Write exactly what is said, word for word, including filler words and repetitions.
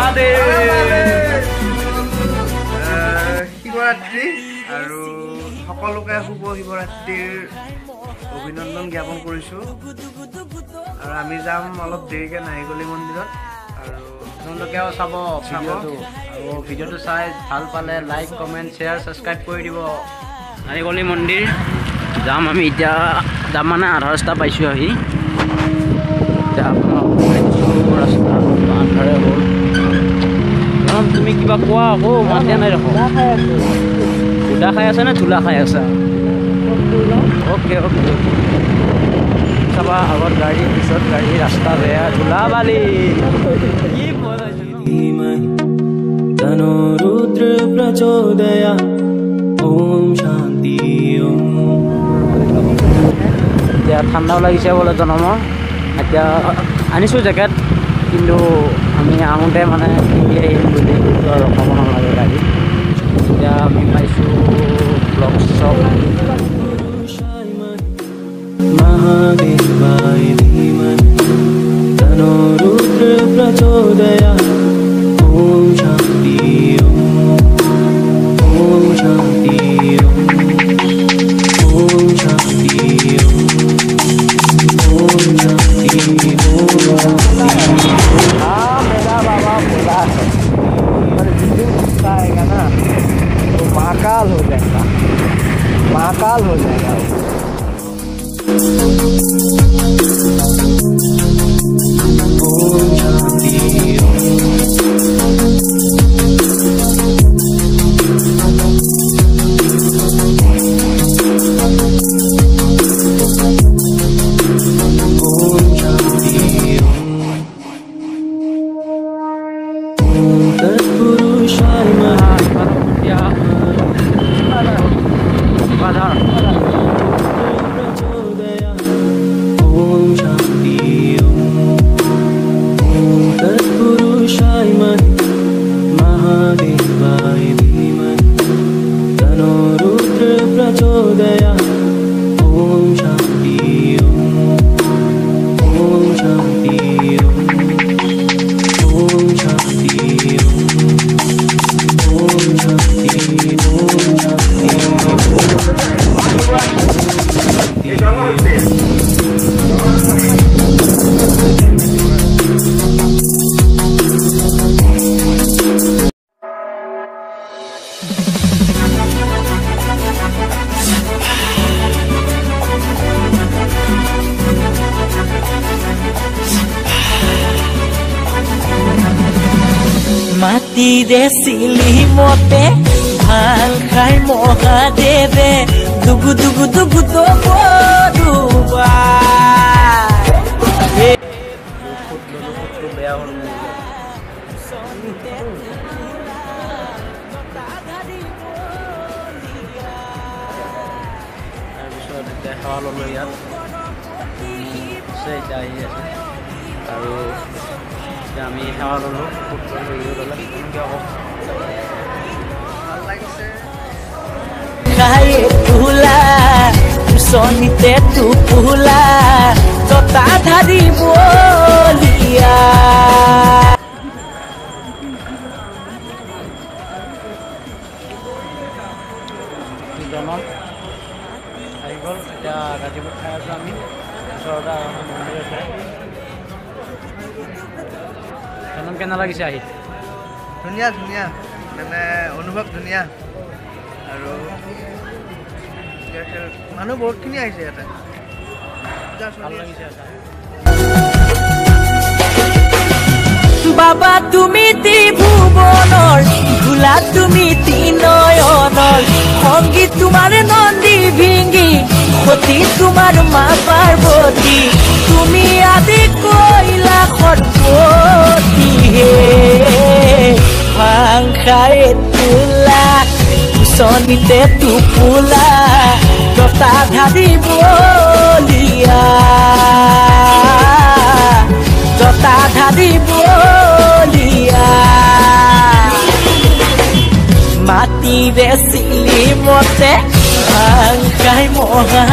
শিৱৰাত্ৰি আৰু সকলোকে শুভ শিৱৰাত্ৰিৰ অভিনন্দন জ্ঞাপন কৰিছোঁ আৰু আমি যাম অলপ দেৰিকৈ নাহিকলি মন্দিৰত আৰু আপোনালোকেও চাব ভিডিঅ'টো আৰু ভিডিঅ'টো চাই ভাল পালে লাইক কমেণ্ট শ্বেয়াৰ ছাবস্ক্ৰাইব কৰি দিব। নাৰিকলি মন্দিৰ যাম আমি এতিয়া যাম মানে আধা ৰাস্তা পাইছোঁ আহি এতিয়া আপোনালোক ৰাস্তা আন্ধাৰে হ'ল। তুমি কিবা কোৱা আকৌ মাত দিয়া নাই দেখোন। সুদা খাই আছা নে ঝোলা খাই আছা? অ'কে অ'কে চাবা আগত গাড়ী পিছত গাড়ী ৰাস্তা বেয়া ঝোলা বালি तनो रुद्र प्रचोदया ओम शांति ओम। এতিয়া ঠাণ্ডাও লাগিছে বোলে জনম এতিয়া আনিছোঁ জেকেট কিন্তু আমি আহোঁতে মানে পিন্ধি আহিম বুলি কৈছোঁ আৰু ৰখাব নালাগে গাড়ী। এতিয়া আমি পাইছোঁ ব্লক শ্বপ महादेवाय धीमहि तनो रुद्र प्रचोदया ओम शांति ओम ओम शांति ओम ओम शांति ओम ओम शांति ओम शांति। हाँ मेरा बाबा बोला है पर जिस दिन आएगा ना तो महाकाल हो जाएगा महाकाल हो जाएगा। ओम शांति ओम शांति ओम तत्पुरुषाय ओम शांति ओम तत्पुरुषाय महादेवाय धीमहि तनो रुद्र प्रचोदया ओम शांति ओम शांति ओम शांति ओम शांति ओम মাটিৰে চিলি মতে ভাল খাই মহাদেৱে দুগু দুগু দুগু দুবা বেয়া হ'ল তাৰপিছত এতিয়া সেৱা ল'লোঁ ইয়াত এতিয়া আহি আছে আৰু এতিয়া আমি সেৱা ল'লোঁ ভাল লাগিছে খাই তোলা চনিতে টোপোলা জতা ধাৰি বলিয়া জনম আহি গ'ল এতিয়া গাজীপুৰ খাই আছোঁ আমি ওচৰতে মন্দিৰ আছে। জনম কেনে লাগিছে আহি? ধুনীয়া ধুনীয়া মানে অনুভৱ ধুনীয়া আৰু মানুহ বহুতখিনি আহিছে ইয়াতে ভাল লাগিছে। বাবা তুমি ত্ৰিভুৱনৰ ভোলা তুমি তিনয়নৰ সংগীত তোমাৰ নন্দী ভিঙ্গি সতী তোমাৰ মা পাৰ্বতী তুমি আদি কৈলাসৰ পতি হে ভাং খাই তোলা চনিতে টোপোলা জতা ধাৰি বলিয়া জতা ধাৰি বলিয়া মাটিৰে চিলি মতে ভাং খাই মহা